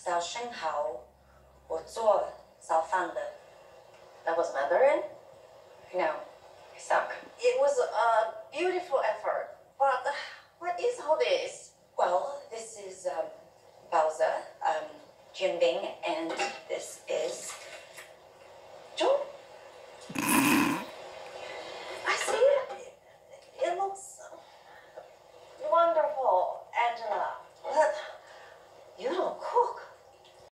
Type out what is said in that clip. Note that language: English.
小生蚝，我做早饭的。 That was Mandarin? No, I suck. it was a beautiful effort.